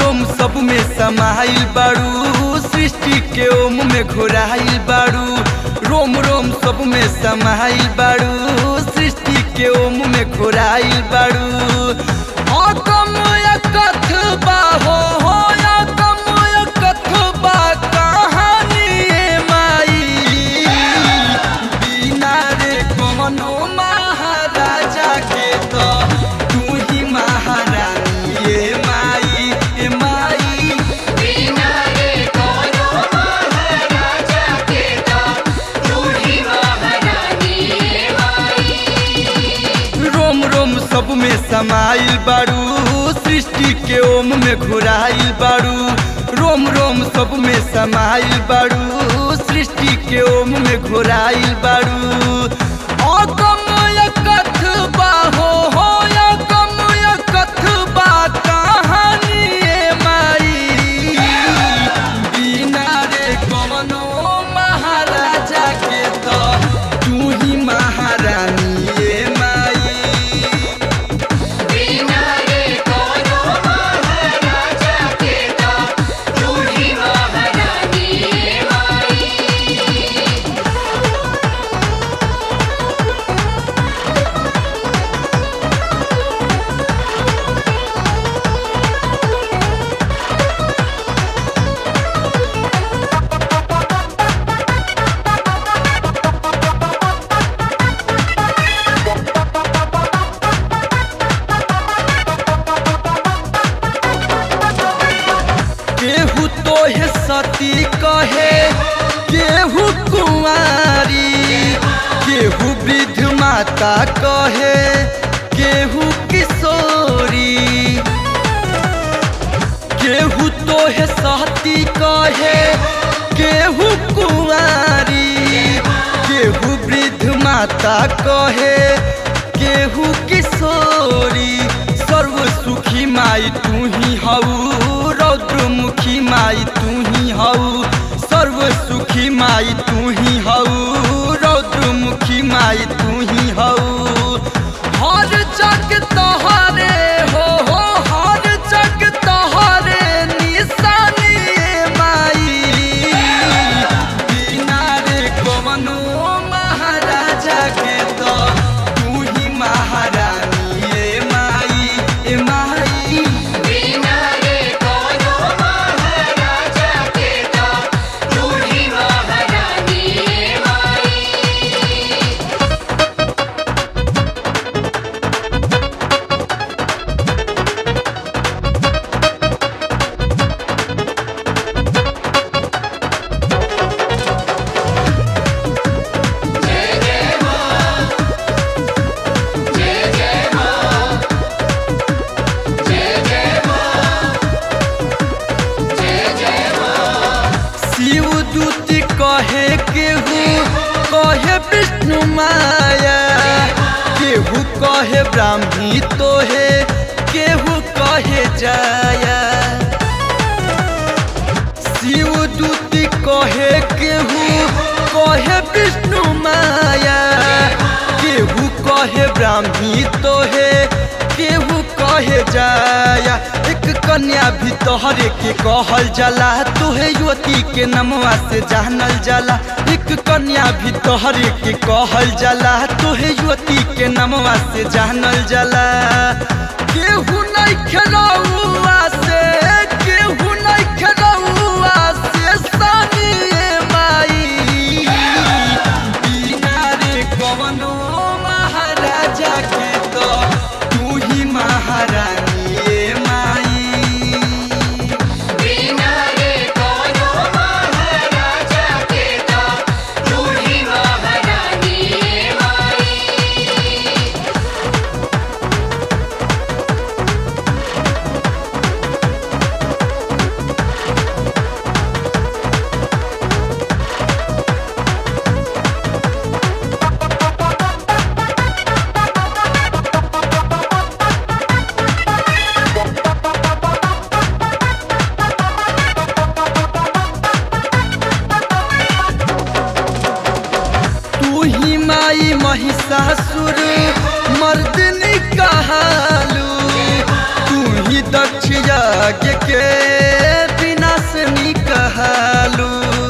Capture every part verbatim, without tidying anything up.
रोम सब में समाइल बारू, सृष्टि के ओम में घोराइल बारू। रोम रोम सब में समाइल बारू, सृष्टि के ओम में घोराइल बारू। अकम एकथ बा हो हो अकम एकथ बा कहानी माई। बिना रे कोनो महाराजा के तो तू ही महारानी ए माई ए माई। बिना रे कोनो महाराजा के तो तू ही महारानी ए माई। रोम रोम सब में समाइल बारू, सृष्टि के ओम में घुराइल बारू। रोम रोम सब में समाइल बारू, सृष्टि के ओम में घुराइल बारू। अकम एकथ बा हो हो अकम एकथ बा कहानी ए माई। बिना रे कोनो महाराजा के तो तू ही महारानी ए माई। बिना रे कोनो महाराजा के तो तू ही महारानी ए माई। केहू तोहे सती कहे, केहू कुंवारी, केहू वृद्ध माता कहे, केहू किशोरी। केहू तोहे सती कहे, केहू कुंवारी, केहू वृद्ध माता कहे, केहू किशोरी। सर्व सुखी माई तू ही हऊ, रौद्रमुखी माई तू ही हऊ। सर्व सुखी माई तू ही हऊ, रौद्रमुखी माई तू ही हऊ। हर जग तोहरे हो हो हर जग तोहरे निशानी ए माई। बिना रे कोनो महाराजा के तो तू ही महारानी ए माई ए माई। बिना रे कोनो महाराजा के तो तू ही महारानी ए माई। जय जय मां जय जय मां जय जय मां जय जय मां। शिव दूत कहे केहू कहे विष्णु माया, केहू कहे ब्राह्मी तोहे, केहू कहे जाया। शिव दूत कहे केहू कहे विष्णु माया, केहू कहे ब्राह्मी तोहे, केहू कहे जाया। एक कन्या भी तोहरे के कहल जाला, तोहे युवती के नमवा से जानल जाला। एक कन्या भी तोहरे के कहल जाला, तोहे युवती के नमवा से जानल जाला। केहू नहीं खेलौआ से, केहू नहीं खेलौआ से सानी ए माई। बिना रे कोनो महाराजा के तो तू ही महारानी ए माई। बिना रे कोनो महाराजा के तो तू ही महारानी ए माई। महिषासुर मर्दिनी कहालू, तू ही दक्ष यज्ञ के विनाशनी कहलू।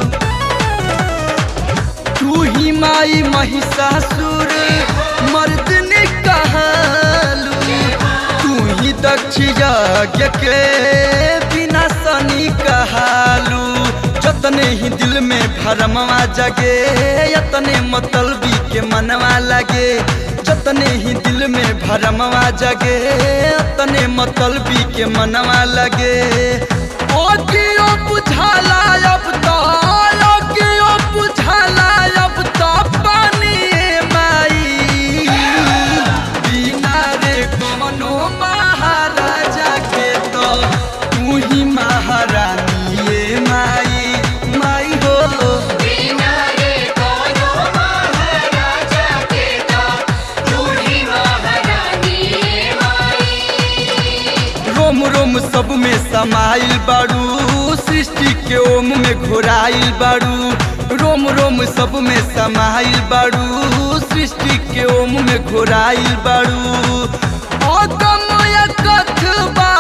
तू ही माई महिषासुर मर्दनी कहलू। तू ही दक्ष यज्ञ के विनाशनी कहलू। जतने ही दिल में भरमवा जगे यतने मतलबी के मनवा लगे। जतने ही दिल में भरमवा जगे तने मतलबी के मनवा लगे। ओ कियो बुझाला अब तो ओ कियो बुझाला अब तो पानी माई। बिना रे कोनो महाराजा के तो तू ही महारानी ये माई माई हो। बिना रे कोनो महाराजा के तो तू ही महारानी माई। रोम रोम सब में समाइल बाड़ू सृष्टि के ओम में घोराइल बाड़ू। रोम रोम सब में समाइल बाड़ू सृष्टि के ओम में घोराइल बाड़ू। ओ कमया कथ बा